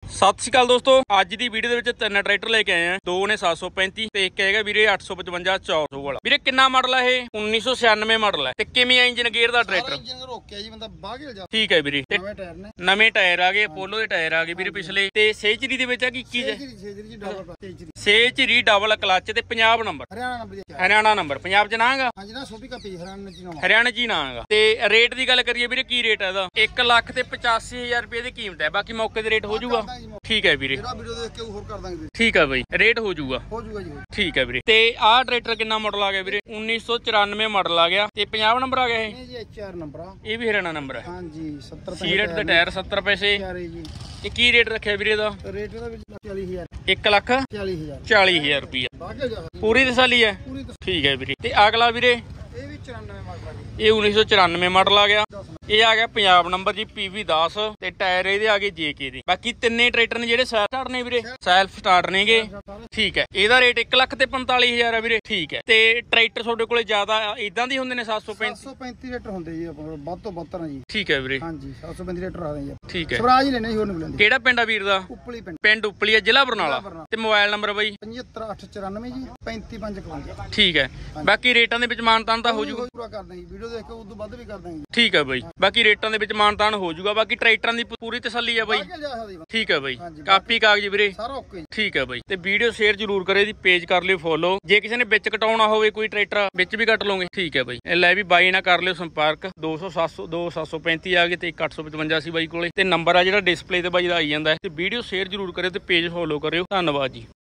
ਸਤਿ ਸ਼੍ਰੀ ਅਕਾਲ ਦੋਸਤੋ, ਅੱਜ ਦੀ ਵੀਡੀਓ ਦੇ ਵਿੱਚ ਤਿੰਨ ਟਰੈਕਟਰ ਲੈ ਕੇ ਆਏ ਆ। ਦੋ ਨੇ 735 ਤੇ ਇੱਕ ਹੈਗਾ ਵੀਰੇ 855 400 ਵਾਲਾ। ਵੀਰੇ ਕਿੰਨਾ ਮਾਡਲ ਹੈ ਇਹ? 1996 ਮਾਡਲ ਹੈ। ਤੇ ਕਿਵੇਂ ਇੰਜਨ ਗੇਅਰ ਦਾ ਟਰੈਕਟਰ? ਇੰਜਨ ਰੋਕਿਆ ਜੀ ਬੰਦਾ ਬਾਗਲ ਜਾ। ਠੀਕ ਹੈ ਵੀਰੇ। ਤੇ ਨਵੇਂ ਟਾਇਰ ਨੇ, ਨਵੇਂ ਟਾਇਰ ਆ ਗਏ, ਅਪੋਲੋ ਦੇ ਟਾਇਰ ਆ ਗਏ ਵੀਰੇ ਪਿਛਲੇ। ਤੇ ਸੇਜਰੀ ਦੇ ਵਿੱਚ ਆ ਕੀ ਚੀਜ਼ ਹੈ? ਸੇਜਰੀ ਡਬਲ ਕਲਚ ਤੇ ਪੰਜਾਬ ਨੰਬਰ, ਹਰਿਆਣਾ ਨੰਬਰ। ਪੰਜਾਬ ਚ ਨਾ ਹੈਗਾ? ਹਾਂਜੀ ਨਾ, ਸੋਭੀ ਕਾਪੀ ਹਰਿਆਣਾ ਜੀ ਨਾ ਹੈਗਾ। ਤੇ ਰੇਟ ਦੀ ਗੱਲ ਕਰੀਏ ਵੀਰੇ, ਕੀ ਰੇਟ ਹੈ ਇਹਦਾ? 1,85,000 ਰੁਪਏ ਦੀ ਕੀਮਤ ਹੈ। ਬਾਕੀ ਮੌਕੇ ਤੇ ਰੇਟ ਹੋ ਜਾਊਗਾ। ਠੀਕ ਹੈ ਵੀਰੇ, ਜਿਹੜਾ ਵੀਡੀਓ ਦੇਖ ਕੇ ਹੋਰ ਕਰ ਦਾਂਗੇ। ਠੀਕ ਹੈ ਬਾਈ, ਰੇਟ ਹੋ ਜਾਊਗਾ ਜੀ। ਠੀਕ ਹੈ ਵੀਰੇ। ਤੇ ਆਹ ਟਰੈਕਟਰ ਕਿੰਨਾ ਮਾਡਲ ਆ ਗਿਆ ਵੀਰੇ? 1994 ਮਾਡਲ ਆ ਗਿਆ। ਤੇ ਪੰਜਾਬ ਨੰਬਰ ਆ ਗਿਆ ਇਹ? ਇਹ ਜੀ HR ਨੰਬਰ ਆ। ਇਹ ਵੀ ਹਰਿਆਣਾ ਨੰਬਰ ਹੈ। ਹਾਂਜੀ 70 ਸੀਰਟ ਦੇ ਟਾਇਰ 70 ਪੈਸੇ ਜੀ। ਤੇ ਕੀ ਰੇਟ ਰੱਖਿਆ ਵੀਰੇ ਦਾ? ਰੇਟ ਇਹਦਾ ਵਿੱਚ 40000, 1,40,000 ਰੁਪਏ। ਬਾਗਲ ਜਾ ਪੂਰੀ ਤਸੱਲੀ ਹੈ? ਪੂਰੀ। ਠੀਕ ਹੈ ਵੀਰੇ। ਤੇ ਅਗਲਾ ਵੀਰੇ ਇਹ ਵੀ 94 ਮਾਡਲ ਆ ਜੀ। ਇਹ 1994 ਮਾਡਲ ਆ ਗਿਆ। ਇਹ ਆ ਗਿਆ ਪੰਜਾਬ ਨੰਬਰ ਜੀ, PV10 ਤੇ ਟਾਇਰ ਇਹਦੇ ਆ ਗਏ JK ਦੇ। ਬਾਕੀ ਤਿੰਨੇ ਟਰੈਕਟਰ ਨੇ ਜਿਹੜੇ ਸੈਲਫ ਸਟਾਰਟ ਨੇ ਵੀਰੇ, ਸੈਲਫ ਸਟਾਰਟ ਨੇਗੇ। ਠੀਕ ਹੈ। ਇਹਦਾ ਰੇਟ 1,45,000 ਹੈ ਵੀਰੇ। ਠੀਕ ਹੈ। ਤੇ ਟਰੈਕਟਰ ਤੁਹਾਡੇ ਕੋਲੇ ਜ਼ਿਆਦਾ ਇਦਾਂ ਦੇ ਹੁੰਦੇ ਨੇ? 735 ਲੀਟਰ ਹੁੰਦੇ ਜੀ ਆਪਣੇ ਕੋਲ, ਵੱਧ ਤੋਂ ਵੱਧ ਜੀ। ਠੀਕ ਹੈ ਵੀਰੇ। ਹਾਂਜੀ 735 ਲੀਟਰ ਆ ਰਹੇ ਜੀ। ਠੀਕ ਹੈ। ਸਵਰਾਜ ਹੀ ਲੈਣੇ, ਹੋਰ ਨਹੀਂ ਲੈਂਦੇ। ਕਿਹੜਾ ਪਿੰਡ ਆ ਵੀਰ ਦਾ? ਉਪਲੀ ਪਿੰਡ ਉਪਲੀ ਆ, ਜ਼ਿਲ੍ਹਾ ਬਰਨਾਲਾ। ਤੇ ਮੋਬਾਈਲ ਨੰਬਰ ਬਾਈ? 75,894 ਜੀ 35,551। ਠੀਕ ਹੈ। ਬਾਕੀ ਰੇਟਾਂ ਦੇ ਵਿੱਚ ਮਾਨਤਾਨ ਤਾਂ ਹੋ ਜਾਊਗਾ? ਪੂਰਾ ਕਰ ਦਾਂਗੇ, ਵੀਡੀਓ ਦੇਖ ਕੇ ਉਦੋਂ ਵੱਧ ਵੀ ਕਰ ਦਾਂਗੇ। ਠੀਕ ਹੈ ਬਾਈ। ਬਾਕੀ ਰੇਟਾਂ ਦੇ ਵਿੱਚ ਮਾਨਤਾਨ ਹੋ ਜਾਊਗਾ। ਬਾਕੀ ਟਰੈਕਟਰਾਂ ਦੀ ਪੂਰੀ ਤਸੱਲੀ ਆ ਬਾਈ? ਠੀਕ ਹੈ ਬਾਈ। ਕਾਪੀ ਕਾਗਜ਼ ਵੀਰੇ ਸਾਰਾ ਓਕੇ। ਠੀਕ ਹੈ ਬਾਈ। ਤੇ ਵੀਡੀਓ ਸ਼ੇਅਰ ਜ਼ਰੂਰ ਕਰੇ, ਦੀ ਪੇਜ ਕਰ ਲਿਓ ਫੋਲੋ। ਜੇ ਕਿਸੇ ਨੇ ਵਿੱਚ ਕਟਾਉਣਾ ਹੋਵੇ ਕੋਈ ਟਰੈਕਟਰ, ਵਿੱਚ ਵੀ ਕੱਟ ਲਓਗੇ। ਠੀਕ ਹੈ ਬਾਈ। ਲੈ ਵੀ ਬਾਈ ਨਾਲ ਕਰ ਲਿਓ ਸੰਪਰਕ। 200 ਆ ਗਏ ਤੇ 1,855 ਸੀ ਬਾਈ ਕੋਲੇ। ਤੇ ਨੰਬਰ ਆ ਜਿਹੜਾ ਡਿਸਪਲੇ ਤੇ ਬਾਈ ਦਾ ਆਈ ਜਾਂਦਾ। ਤੇ ਵੀਡੀਓ ਸ਼ੇਅਰ ਜ਼ਰੂਰ ਕਰਿਓ ਤੇ ਪੇਜ ਫੋਲੋ ਕਰਿਓ। ਧੰਨਵਾਦ ਜੀ।